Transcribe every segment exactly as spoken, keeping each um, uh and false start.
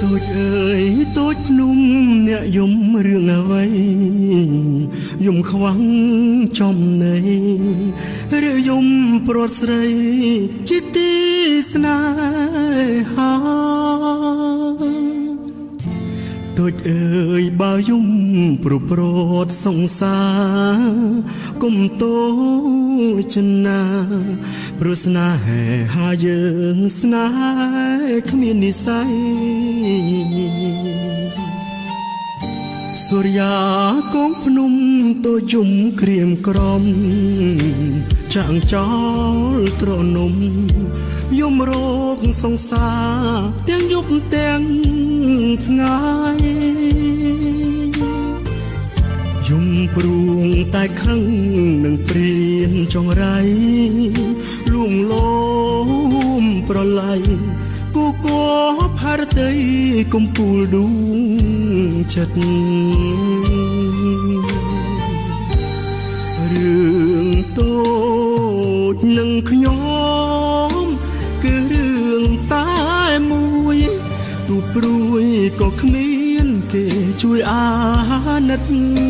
ទូចអើយទូចភ្នំអ្នកយំរឿងអ្វីយំខ្វាំងចំណៃឬយំព្រាត់ស្រីជាទីស្នេហាទូចអើយបើយំប្រប្រត់សង្សារគុំតូចណាព្រោះស្នេហាយើងស្នេហ៍គ្មាននិស្ស័យសូរិយាកងភ្នំតូចយំក្រៀមក្រំចាងចោលត្រនំយំរោគសង្សារទាំងយប់ទាំងថ្ងៃយំព្រួងតែខឹងនឹងព្រានចងរៃលួងលោមប្រឡ័យគូកោផារតីកំពូលដួងចិត្តរឿងតូចនឹងខ្ញុំគឺរឿងតែមួយទូព្រួយក៏គ្មានគេជួយអាណិត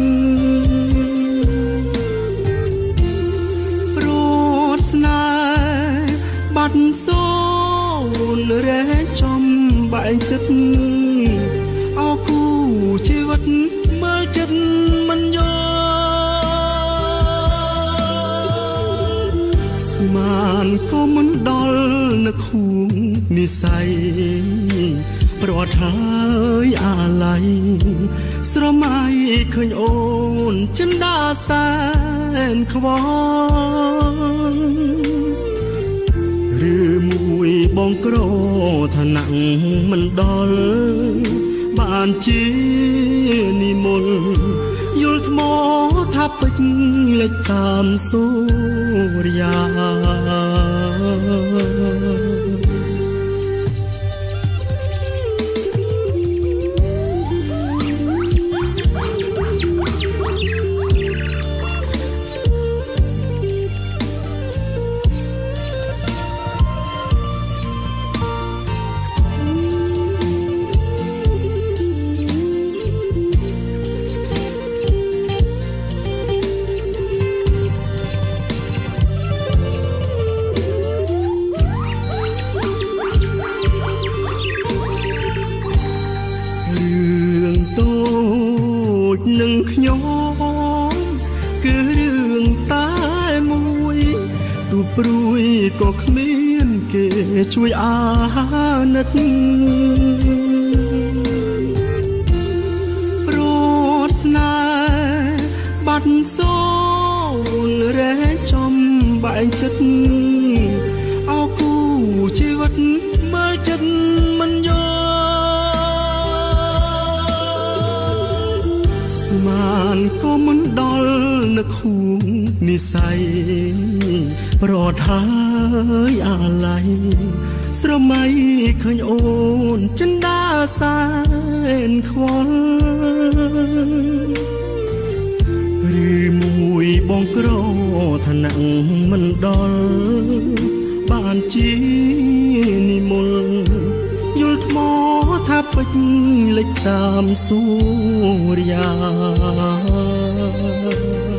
ព្រោះស្នេហ៍បាត់សូនរែកចំបែកចិត្តអោគូជីវិតមើលចិត្តមិនយល់ស្មានក៏មិនដល់នឹកខួងនិស្ស័យប្រត់ហើយអាឡ័យស្រមៃឃើញអូនចិនដាសែនខ្វល់ឬមួយបងក្រឋានៈមិនដល់បានជានិមលយល់ថ្មថាពេចលេចតាមសូរិយានឹងខ្ញុំគឺរឿងតែមួយទូព្រួយក៏គ្មានគេជួយអាណិតព្រោះស្នេហ៍បាត់សូនរែកចំបែកចិត្តអោគូជីវិតមើលចិត្តមិនយល់បានក៏មិនដល់នឹកខួងនិស្ស័យប្រត់ហើយអាឡ័យស្រមៃឃើញអូនចិនដាសែនខ្វល់ឬមួយបងក្រឋានៈមិនដល់បានជានិមលយល់ថ្មថាពេចលេចតាមសូរិយា